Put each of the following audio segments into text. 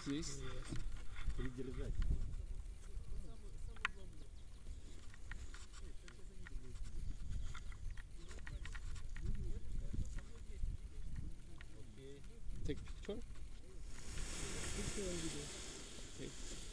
this. Придержать. Take picture. Okay.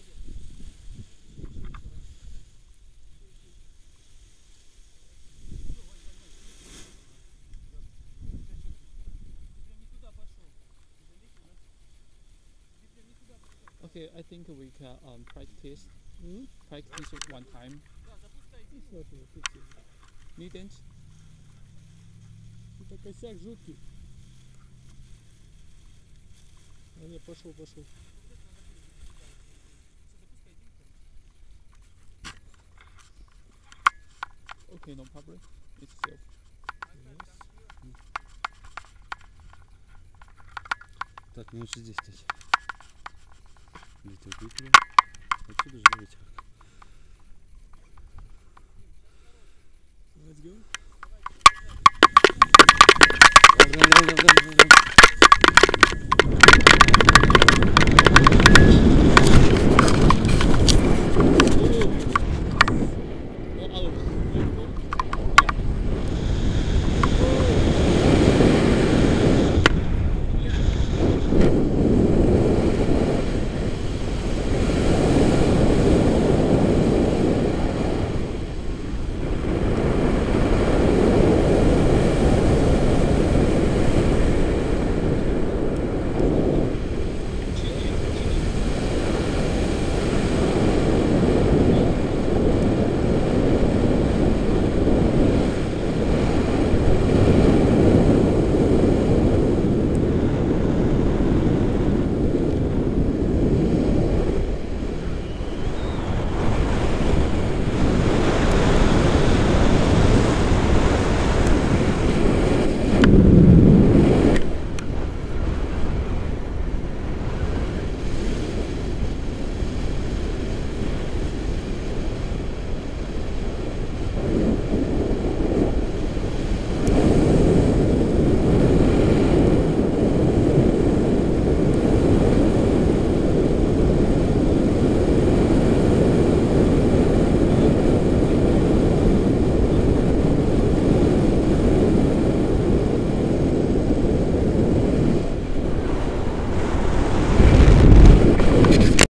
Okay, I think we can practice one time. Needn't. Это косяк жуткий. А не, пошел. Okay, no problem. It's safe. Так, мне лучше здесь стать. Где-то выпили. Отсюда же ветер. Let's go.